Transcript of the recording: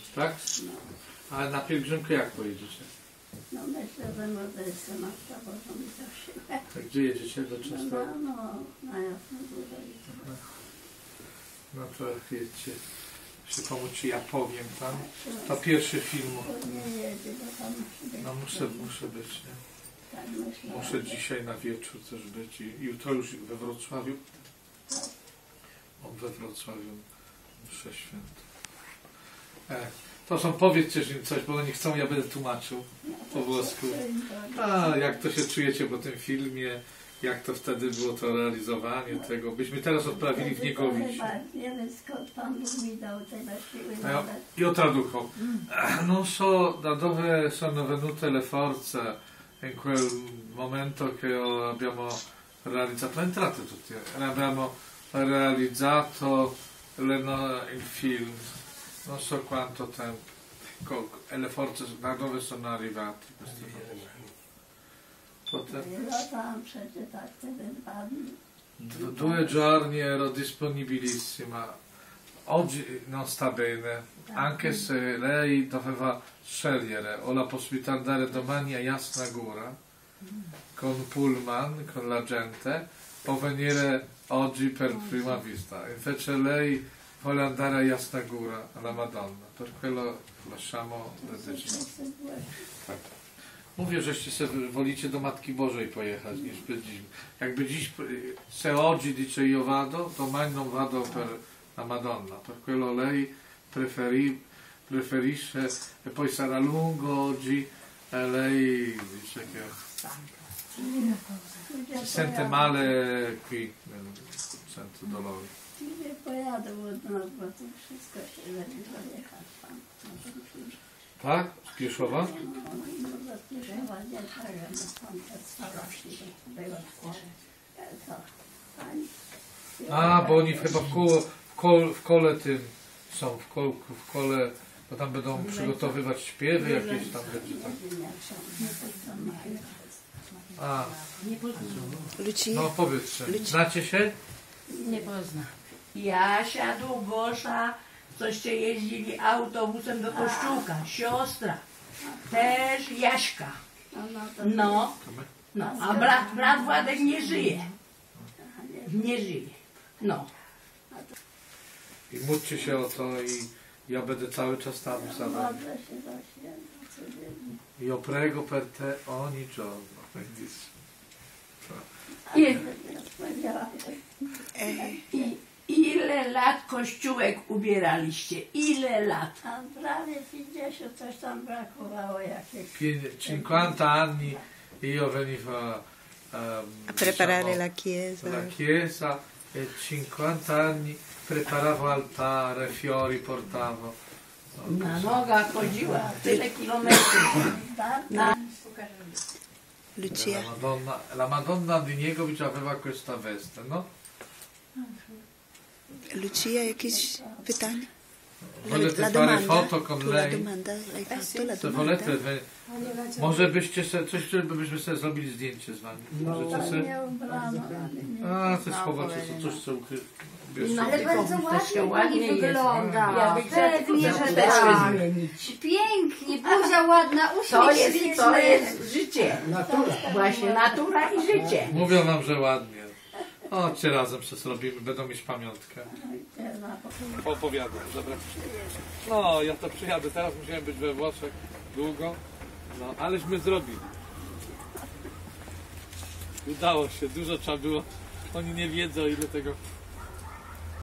Tak? No. Ale na pielgrzymkę jak pojedziecie? No myślę, że może jeszcze Matka Bożą mi zasiłę. A gdzie jedziecie? Do Częstochowy? No, na Jasną Górę. No to jedźcie. Się pomóc Ci, ja powiem tam. To pierwszy film. Nie jedzie, bo tam musi być. No muszę być, nie? Tak myślę. Muszę dzisiaj na wieczór też być i jutro już we Wrocławiu. We Wrocławiu mszę świętą. To są, powiedzcie im coś, bo oni chcą, ja będę tłumaczył po włosku. A jak to się czujecie po tym filmie, jak to wtedy było to realizowanie tego. Byśmy teraz odprawili w Niegowić. Nie wiem, skąd Pan Bóg mi dał tyle siły. Io traduco. Non so da dove sono venute le forze in quel momento che abbiamo realizzato. Entrate tutti. Abbiamo realizzato il film. Non so quanto tempo. E le forze da dove sono arrivate queste forze. Potem... przecież tak, wtedy 2 dni. 2 giorni ero disponibilissima. Oggi non sta bene, anche se lei doveva scegliere, ho la possibilità di andare domani a Jasna Góra con pullman, con la gente, o venire oggi per prima vista. Invece lei vuole andare a Jasna Góra, alla Madonna, per quello lasciamo le decisioni. Tak. Mówię, żeście sobie wolicie do Matki Bożej pojechać niż by dziś. Jakby dziś se oggi dice io vado, domani non vado per la Madonna, per quello lei preferisce e poi sarà lungo oggi e lei dice che si sente male qui, sente dolore. Nie pojadę od nas, bo to wszystko się będzie jechać tam. Tak? Z Pieszowa? No z Pieszowa nie tak, że tam te starości było. A, bo oni chyba w kole tym są, w kole, bo tam będą przygotowywać śpiewy jakieś tam będzie tak. A, no powiedzcie, znacie się? Nie pozna. Jasia Długosza, coście jeździli autobusem do Kościółka, siostra, też Jaśka. No, a brat Władek nie żyje. Nie żyje. No. I módlcie się o to i ja będę cały czas tam za wami. Io prego per te ogni giorno. Ile lat kościółek ubieraliście? Ile lat? A prawie 50 coś tam brakowało jakieś. 50 anni io venivo a preparare la chiesa. La chiesa e 50 anni preparavo altare, fiori portavo. Na nogach chodziła tyle kilometrów. Lucia. La Madonna di Niegowić aveva questa veste, no? Lucia, jakieś pytanie? Volete fare foto con La lei? domanda, l'hai fatto la Se domanda? volete, może byście sobie, coś, byśmy sobie zrobili zdjęcie z wami. Możecie sobie? Nie ubrano. A, to schowacie, coś co ukryć. Ale bardzo ładnie wygląda. Ja Pewnie, że też tak. zmienić. Pięknie, buzia ładna, To uśmiech śliczny. jest życie. Natura. Właśnie natura i życie. Mówią wam, że ładnie. Chodźcie razem się zrobimy, będą mieć pamiątkę. Opowiadam, dobra. No, ja to przyjadę, teraz musiałem być we Włoszech długo, no, aleśmy zrobili. Udało się, dużo trzeba było. Oni nie wiedzą, ile tego